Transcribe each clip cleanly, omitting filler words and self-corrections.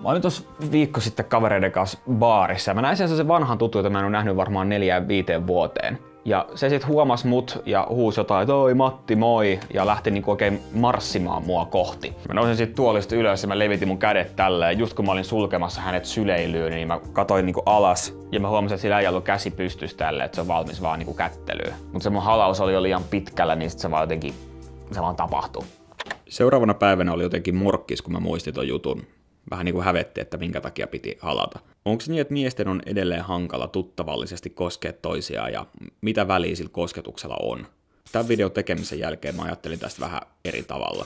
Mä olin tuossa viikko sitten kavereiden kanssa baarissa ja mä näin sen vanhan tuttu, jota mä en ole nähnyt varmaan 4-5 vuoteen. Ja se sit huomasi mut ja huusi jotain, että oi Matti moi, ja lähti niinku oikein marssimaan mua kohti. Mä nousin sit tuolista ylös ja mä levitin mun kädet tälleen. Just kun mä olin sulkemassa hänet syleilyyn, niin mä katoin niinku alas ja mä huomasin, että sillä äijällä on käsi pystyssä tälleen, että se on valmis vaan niinku kättelyyn. Mut se mun halaus oli jo liian pitkällä, niin sit se vaan tapahtui. Seuraavana päivänä oli jotenkin morkkis, kun mä muistin ton jutun. Vähän niinku hävetti, että minkä takia piti halata. Onko niin, että miesten on edelleen hankala tuttavallisesti koskea toisiaan ja mitä väliä sillä kosketuksella on? Tämän videon tekemisen jälkeen mä ajattelin tästä vähän eri tavalla.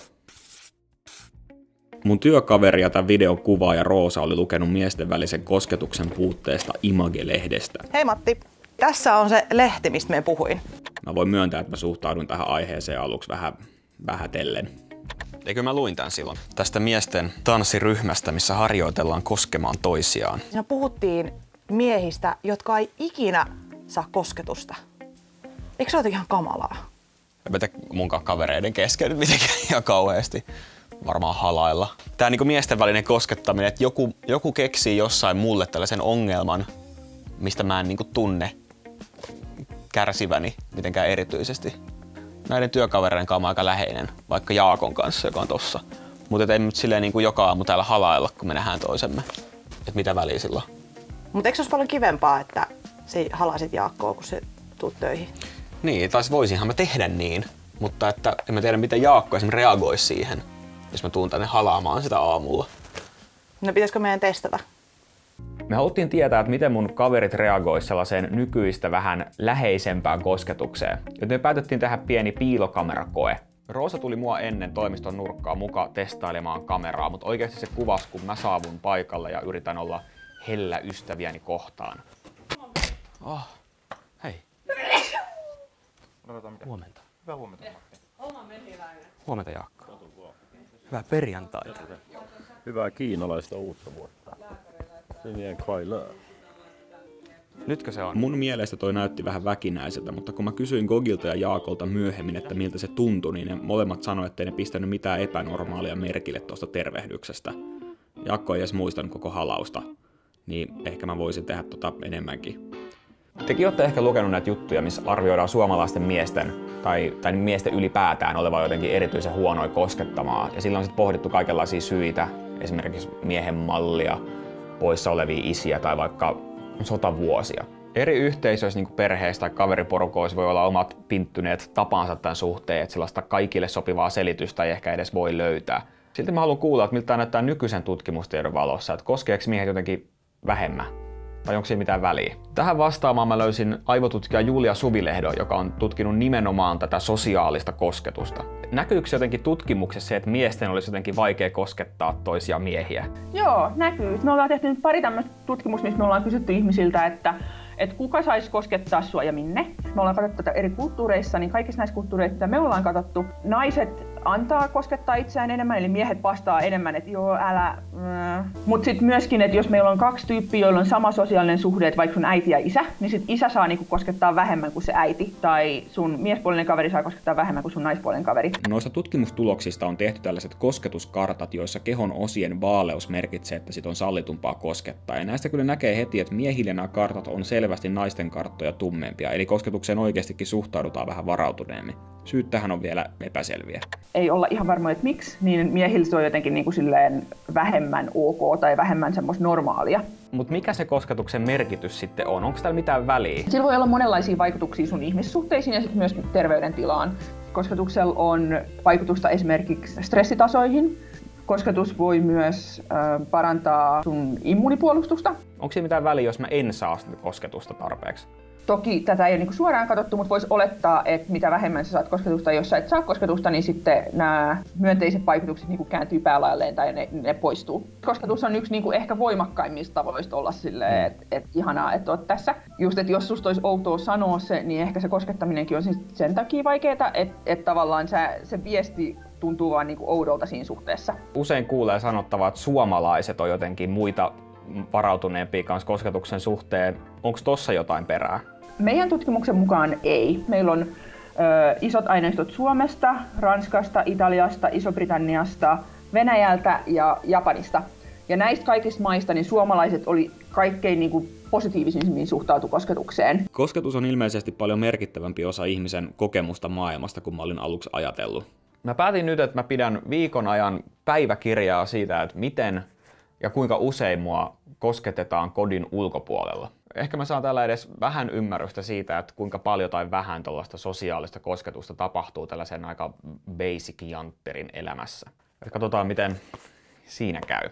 Mun työkaveri ja tämän videon kuvaaja Roosa oli lukenut miesten välisen kosketuksen puutteesta Image-lehdestä. Hei Matti, tässä on se lehti, mistä me puhuin. Mä voin myöntää, että mä suhtaudun tähän aiheeseen aluksi vähän vähätellen. Eikö mä luin tän silloin? Tästä miesten tanssiryhmästä, missä harjoitellaan koskemaan toisiaan. Siinä puhuttiin miehistä, jotka ei ikinä saa kosketusta. Eikö se ole ihan kamalaa? En tiedä munkaan kavereiden kesken nyt mitenkään ihan kauheasti. Varmaan halailla. Tää niinku miesten välinen koskettaminen, että joku keksii jossain mulle tällaisen ongelman, mistä mä en niinku tunne kärsiväni mitenkään erityisesti. Näiden työkavereiden kanssa aika läheinen, vaikka Jaakon kanssa, joka on tossa. Mutta ei nyt silleen niin kuin joka aamu täällä halailla, kun me nähdään toisemme. Että mitä väliä sillä on. Mutta eikö se olisi paljon kivempaa, että sä halaisit Jaakkoa, kun sä tuut töihin? Niin, tai voisinhan mä tehdä niin. Mutta että en mä tiedä, miten Jaakko esimerkiksi reagoisi siihen, jos mä tuun tänne halaamaan sitä aamulla. No pitäisikö meidän testata? Me haluttiin tietää, että miten mun kaverit reagoisivat sellaiseen nykyistä vähän läheisempään kosketukseen, joten me päätettiin tehdä pieni piilokamerakoe. Roosa tuli mua ennen toimiston nurkkaa mukaan testailemaan kameraa, mutta oikeasti se kuvasi, kun mä saavun paikalle ja yritän olla hellä ystäviäni kohtaan. Oh, hei. Huomenta. Hyvää huomenta, Matti. Huomenta, Jaakko. Hyvää perjantaita. Hyvää kiinalaista uutta vuotta. Sinien Kuai-le. Nytkö se on? Mun mielestä toi näytti vähän väkinäiseltä, mutta kun mä kysyin Gogilta ja Jaakolta myöhemmin, että miltä se tuntui, niin ne molemmat sanoivat, ettei ne pistänyt mitään epänormaalia merkille tuosta tervehdyksestä. Jaakko ei edes muistanut koko halausta, niin ehkä mä voisin tehdä enemmänkin. Tekin olette ehkä lukenut näitä juttuja, missä arvioidaan suomalaisten miesten tai miesten ylipäätään olevan jotenkin erityisen huonoja koskettamaan. Ja silloin on sitten pohdittu kaikenlaisia syitä, esimerkiksi miehen mallia, poissa olevia isiä tai vaikka sotavuosia. Eri yhteisöissä, niin kuin perheissä tai kaveriporukoissa, voi olla omat pinttyneet tapansa tämän suhteen, että sellaista kaikille sopivaa selitystä ei ehkä edes voi löytää. Silti mä haluan kuulla, että miltä tämä näyttää nykyisen tutkimustiedon valossa, että koskeeko miehet jotenkin vähemmän? Tai onko siinä mitään väliä? Tähän vastaamaan mä löysin aivotutkija Julia Suvilehdo, joka on tutkinut nimenomaan tätä sosiaalista kosketusta. Näkyykö jotenkin tutkimuksessa se, että miesten olisi jotenkin vaikea koskettaa toisia miehiä? Joo, näkyy. Me ollaan tehty nyt pari tämmöistä tutkimusta, missä me ollaan kysytty ihmisiltä, että kuka saisi koskettaa sua ja minne. Me ollaan katsottu tätä eri kulttuureissa, niin kaikissa näissä kulttuureissa, mitä me ollaan katsottu, naiset antaa koskettaa itseään enemmän, eli miehet vastaa enemmän, että joo, älä. Mutta sitten myöskin, että jos meillä on kaksi tyyppiä, joilla on sama sosiaalinen suhde, että vaikka sun äiti ja isä, niin sit isä saa niinku koskettaa vähemmän kuin se äiti, tai sun miespuolinen kaveri saa koskettaa vähemmän kuin sun naispuolinen kaveri. Noista tutkimustuloksista on tehty tällaiset kosketuskartat, joissa kehon osien vaaleus merkitsee, että sit on sallitumpaa koskettaa. Ja näistä kyllä näkee heti, että miehille nämä kartat on selvästi naisten karttoja tummempia, eli kosketukseen oikeastikin suhtaudutaan vähän varautuneemmin. Syyt tähän on vielä epäselviä. Ei olla ihan varmoja, että miksi, niin miehillä se on jotenkin niin kuin silleen vähemmän ok tai vähemmän semmoista normaalia. Mutta mikä se kosketuksen merkitys sitten on? Onko täällä mitään väliä? Sillä voi olla monenlaisia vaikutuksia sun ihmissuhteisiin ja sitten myös terveydentilaan. Kosketuksella on vaikutusta esimerkiksi stressitasoihin. Kosketus voi myös parantaa sun immunipuolustusta. Onko siinä mitään väliä, jos mä en saa kosketusta tarpeeksi? Toki tätä ei ole niin suoraan katsottu, mutta voisi olettaa, että mitä vähemmän sä saat kosketusta, jos sä et saa kosketusta, niin sitten nämä myönteiset vaikutukset niin kääntyy päälailleen tai ne poistuu. Kosketus on yksi niin ehkä voimakkaimmista tavoista olla silleen, että ihanaa, että oot tässä. Just, että jos susta olisi outoa sanoa se, niin ehkä se koskettaminenkin on sen takia vaikeaa, että tavallaan se viesti tuntuu vaan niin oudolta siinä suhteessa. Usein kuulee sanottavaa, että suomalaiset on jotenkin muita varautuneempia kanssa kosketuksen suhteen. Onko tossa jotain perää? Meidän tutkimuksen mukaan ei. Meillä on isot aineistot Suomesta, Ranskasta, Italiasta, Iso-Britanniasta, Venäjältä ja Japanista. Ja näistä kaikista maista niin suomalaiset oli kaikkein niin kuin positiivisimmin suhtautu kosketukseen. Kosketus on ilmeisesti paljon merkittävämpi osa ihmisen kokemusta maailmasta, kuin mä olin aluksi ajatellut. Mä päätin nyt, että mä pidän viikon ajan päiväkirjaa siitä, että miten ja kuinka usein mua kosketetaan kodin ulkopuolella. Ehkä mä saan täällä edes vähän ymmärrystä siitä, että kuinka paljon tai vähän tällaista sosiaalista kosketusta tapahtuu tällaisen aika basic jantterin elämässä. Et katsotaan, miten siinä käy.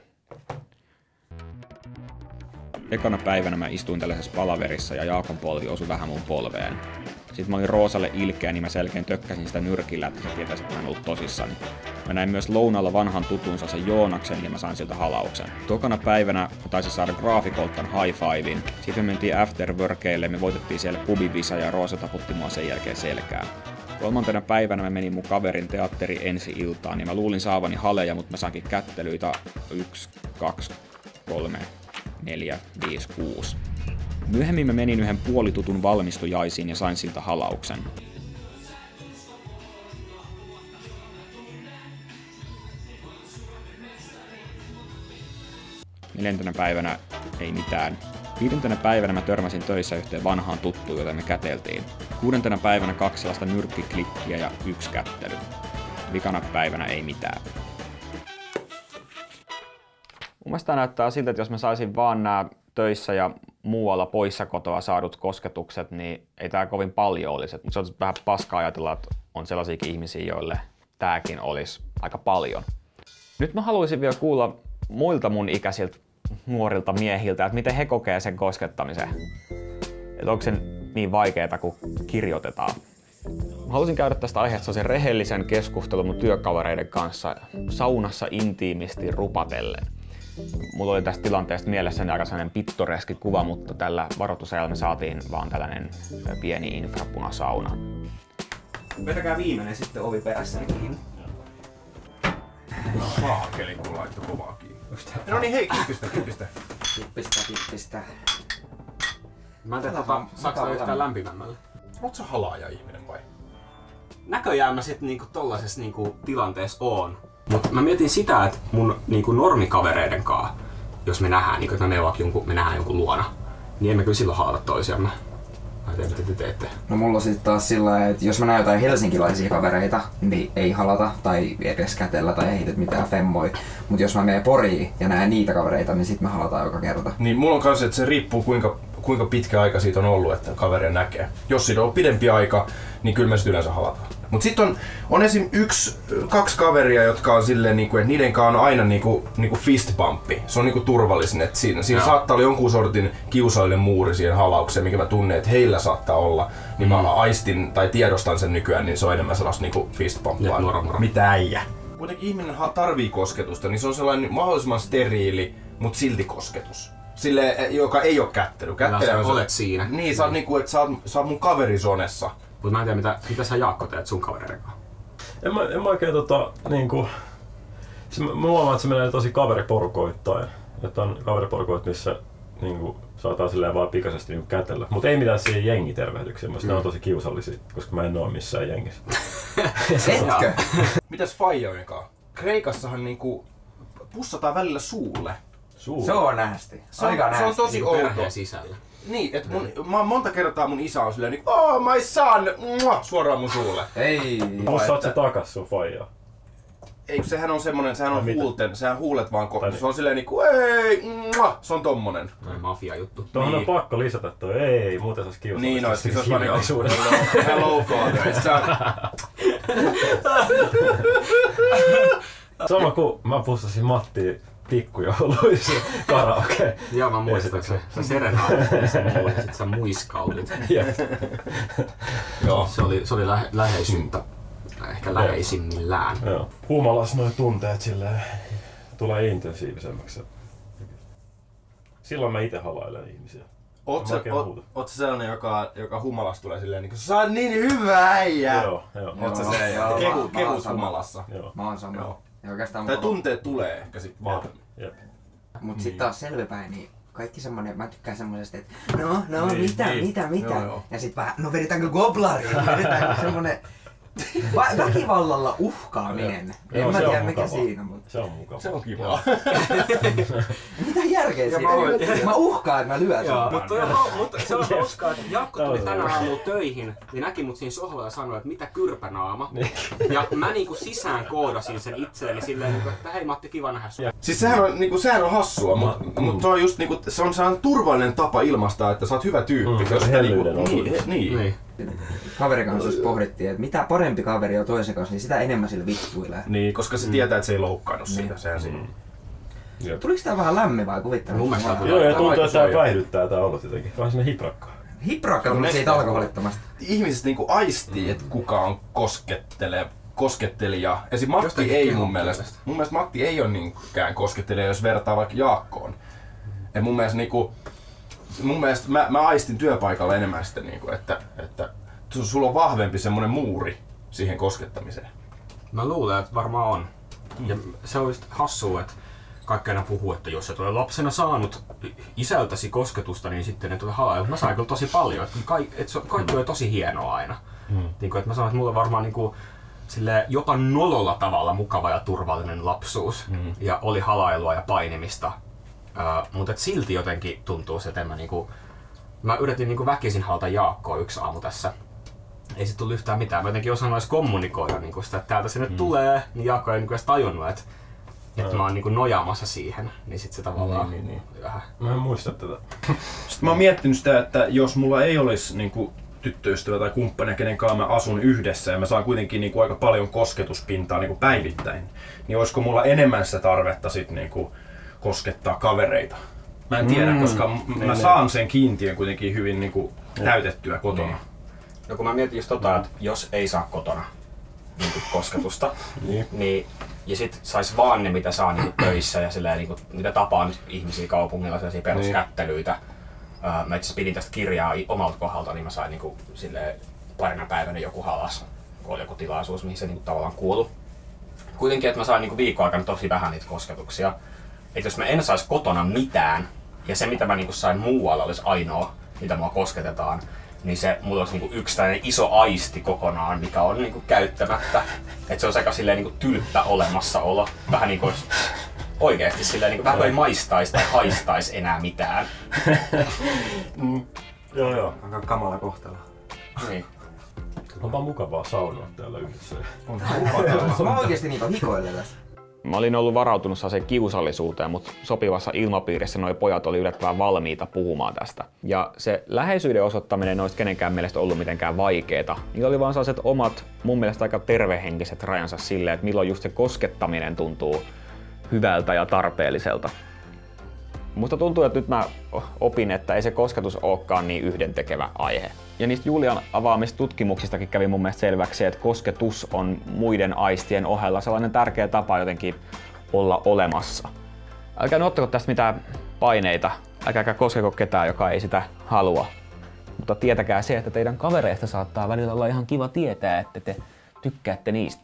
Ekana päivänä mä istuin tällaisessa palaverissa ja Jaakon polvi osui vähän mun polveen. Sitten mä olin Roosalle ilkeä, niin mä selkeän tökkäsin sitä nyrkillä, että se tietäisi, että mä en ollut tosissani. Mä näin myös lounalla vanhan tutunsa sen Joonaksen ja mä sain siltä halauksen. Tokana päivänä mä taisin saada graafikolta high fivein. Sitten me mentiin afterworkeille, me voitettiin siellä pubivisa ja Roosa taputti mua sen jälkeen selkään. Kolmantena päivänä mä menin mun kaverin teatteri ensi-iltaan ja mä luulin saavani haleja, mutta mä sainkin kättelyitä 1, 2, 3, 4, 5, 6. Myöhemmin mä menin yhden puolitutun valmistujaisiin ja sain siltä halauksen. Neljäntenä päivänä ei mitään. Viidentenä päivänä mä törmäsin töissä yhteen vanhaan tuttuun, jota me käteltiin. Kuudentena päivänä 2 sellaista nyrkkiklikkiä ja 1 kättely. Vikana päivänä ei mitään. Mun mielestä näyttää siltä, että jos mä saisin vaan nämä töissä ja muualla poissa kotoa saadut kosketukset, niin ei tää kovin paljon olisi. Mutta se on vähän paskaa ajatella, että on sellaisiakin ihmisiä, joille tääkin olisi aika paljon. Nyt mä haluaisin vielä kuulla muilta mun ikäisiltä nuorilta miehiltä, että miten he kokee sen koskettamisen. Että onko se niin vaikeaa, kun kirjoitetaan. Mä halusin käydä tästä aiheesta sellaisen rehellisen keskustelun mun työkavereiden kanssa saunassa intiimisti rupatellen. Mulla oli tästä tilanteesta mielessäni aika sellainen pittoreski kuva, mutta tällä varoitusajalla me saatiin vaan tällainen pieni infrapunasauna. Vetäkää viimeinen sitten ovi perässäni kiinni. Saakeli, kun laittoi kovaa kiinni. No niin, hei, kippistä. Kippistä. Mä en tiedä, saaks yhtään lämpimämmälle? Oot sä halaaja ihminen vai? Näköjään mä sit niinku tollasessa niinku tilanteessa oon. Mut mä mietin sitä, että mun niinku normikavereiden kanssa, jos me nähdään, niinku, että me nähdään jonkun luona, niin emme kyllä silloin halata toisiamme. Mä tiedän, mitä te teette. No mulla on sitten taas sillä, että jos mä näen jotain helsinkilaisia kavereita, niin ei halata tai edes kätellä tai ei heitä mitään femmoi. Mut jos mä menen Poriin ja näen niitä kavereita, niin sit me halataan joka kerta. Niin mulla on kans, että se riippuu kuinka pitkä aika siitä on ollut, että kaveria näkee. Jos siitä on pidempi aika, niin kyllä me sit yleensä halataan. Mut sit on esim. 1-2 kaveria, jotka on silleen, että niiden kanssa on aina fist bumpi. Se on turvallisin, että siinä saattaa olla jonkun sortin kiusallinen muuri siihen halaukseen, mikä mä tunnen, että heillä saattaa olla. Niin mä aistin tai tiedostan sen nykyään, niin se on enemmän sellaista fist bumpia. Mitä äijä? Kuitenkin ihminen tarvii kosketusta, niin se on sellainen mahdollisimman steriili, mut silti kosketus. Sille, joka ei oo kättely. Sä olet siinä. Niin, sä oot, sä oot mun kaverisonessa. Mut mä en tiedä, mitä sä Jaakko teet sun kavereiden kanssa? En mä oikein mä huomaan, että se menee tosi kaveriporukoittain. Että on kaveriporukoit, missä saataan silleen vaan pikaisesti kätellä. Mut ei mitään siihen jengitervehdyksiä, ne on tosi kiusallisia, koska mä en oo missään jengissä. Etkö? Mitäs faijojen kanssa? Kreikassahan pussataan välillä suulle. Se on nähti. Se on tosi outoa. Perheen sisällä. Niin, että monta kertaa mun isä on silleen oh my son, suoraan mun suulle. Ei. Pussaat sä takas sun faijaa? Eikö sehän on semmonen, sehän on huulet vaan kohta. Se on silleen ei, se on tommonen. Toi mafia juttu. Tuohon on pakko lisätä toi, ei, muuten se olisi kiusallista. Niin, se olisi vaan hello father. Sama kuin mä pussasin Mattia pikkujouluissa karaoke. Joo, mä muistan, sä serenaadit mulle ja sit sä muiskautit. Joo. Se oli läheisyyttä, ehkä läheisimmillään. Joo. Humalassa noi tunteet silleen tulee intensiivisemmäksi. Silloin mä ite halailen ihmisiä. Oot sä sellainen, joka humalassa tulee silleen sä oot niin hyvä äijä? Joo. Oot sä se kehus humalassa? Joo. Mä oon sama. Tai tunteet tulee ehkä sit vahvemmin. Jep. Mut sit taas selväpäin, niin kaikki semmonen, mä tykkään semmosesta, että mitä? Joo. Ja sit vähän, vedetäänkö goblari? Vedetäänkö semmonen Väkivallalla uhkaaminen. En mä tiedä mikä siinä, mutta... Se on mukavaa. Se on kivaa. Mitä järkeä siinä? Mä uhkaan, että mä lyön sun. Mutta se on hauskaa, että Jaakko tuli tänä aamulla töihin, niin näki mut siinä sohvalla ja sanoi, että mitä kyrpänaama. Ja mä niinku sisään koodasin sen itselleni silleen, että hei Matti, kiva nähdä sua. Siis sehän on hassua, mutta se on just niinku, se on sellainen turvallinen tapa ilmaistaa, että sä oot hyvä tyyppi. Niin. Kaverin kanssa jos pohdittiin, että mitä parempi kaveri on toisen kanssa, niin sitä enemmän sillä vittuilee. Niin, koska se tietää, että se ei loukkaannut sitä. Sehän siinä. Tuliko tää vähän lämmin vai kuvittelusta? Joo, ja tuntuu, että tää päihdyttää tää olot jotenkin. Vähän sinne hiprakkaa. Hiprakka tuli siitä alkoholittomasti. Ihmiset niinku aistii, että kuka on koskettelija. Esim. Matti ei mun mielestä. Mun mielestä Matti ei ole niinkään koskettelija, jos vertaa vaikka Jaakkoon. Ja mun mielestä mä aistin työpaikalla enemmän sitä, että sulla on vahvempi semmonen muuri siihen koskettamiseen. Mä luulen, että varmaan on. Ja se on just hassua, että kaikki aina puhuu, että jos et ole lapsena saanut isältäsi kosketusta, niin sitten et ole halaillut. Mä sain kyllä tosi paljon. Kaikki on tosi hienoa aina. Niin että mä sanon, että mulla on varmaan jopa nololla tavalla mukava ja turvallinen lapsuus. Ja oli halailua ja painimista. Mutta silti jotenkin tuntuu se, että mä yritin väkisin halata Jaakkoa yksi aamu tässä. Ei sit tullut yhtään mitään. Mä jotenkin osannut edes kommunikoida sitä, että täältä se nyt tulee, niin Jaakko ei edes tajunnut, että mä oon nojaamassa siihen. Niin sit se tavallaan vähän... Mä en muista tätä. Sitten mä oon miettinyt sitä, että jos mulla ei olisi tyttöystävä tai kumppania, kenen kanssa mä asun yhdessä ja mä saan kuitenkin aika paljon kosketuspintaa päivittäin, niin olisiko mulla enemmän sitä tarvetta sit koskettaa kavereita? Mä en tiedä, koska mä saan sen kiintiön kuitenkin hyvin täytettyä kotona. No kun mä mietin just että jos ei saa kotona kosketusta, niin ja sit sais vaan ne mitä saa töissä ja silleen, mitä tapaa nyt ihmisiä kaupungilla, sellaisia peruskättelyitä. Mä itse pidin tästä kirjaa omalta kohdalta, niin mä sain silleen parina päivänä joku halas, kun oli joku tilaisuus, mihin se tavallaan kuului. Kuitenkin, että mä sain viikon aikana tosi vähän niitä kosketuksia. Että jos mä en sais kotona mitään, ja se mitä mä sain muualla olisi ainoa, mitä mua kosketetaan, niin se mulla olisi yksi tällainen iso aisti kokonaan, mikä on käyttämättä. Että se on aika silleen tylppä olemassaolo. Vähän kuin oikeesti silleen vähän ei maistaisi tai haistaisi enää mitään. Joo. Aika kamala kohtalo. Niin. On vaan mukavaa saunoa täällä yhdessä. Mä oikeesti hikoilen tästä. Mä olin ollut varautunut sellaiseen kiusallisuuteen, mutta sopivassa ilmapiirissä noi pojat oli yllättävän valmiita puhumaan tästä. Ja se läheisyyden osoittaminen ei olisi kenenkään mielestä ollut mitenkään vaikeeta. Niillä oli vaan sellaiset omat, mun mielestä aika tervehenkiset rajansa silleen, että milloin just se koskettaminen tuntuu hyvältä ja tarpeelliselta. Musta tuntuu, että nyt mä opin, että ei se kosketus olekaan niin yhdentekevä aihe. Ja niistä Julian avaamista tutkimuksistakin kävi mun mielestä selväksi, että kosketus on muiden aistien ohella sellainen tärkeä tapa jotenkin olla olemassa. Älkää nyt ottako tästä mitään paineita, älkääkä koskeko ketään, joka ei sitä halua. Mutta tietäkää se, että teidän kavereista saattaa välillä olla ihan kiva tietää, että te tykkäätte niistä.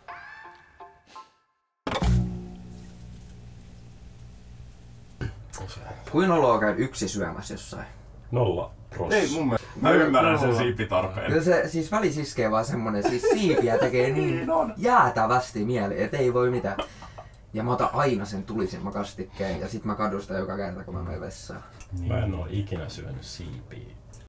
Kuinka oloa käy yksi syömässä jossain? 0%. Ei mun mielestä. Mä ymmärrän sen siipitarpeen. Se siis välisiskee vaan semmonen, siis siipiä tekee niin jäätävästi mieli, et ei voi mitään. Ja mä otan aina sen tulisimman kastikkeen ja sit mä kadun sitä joka kerta kun mä menen vessaan. Mä en oo ikinä syönyt siipiä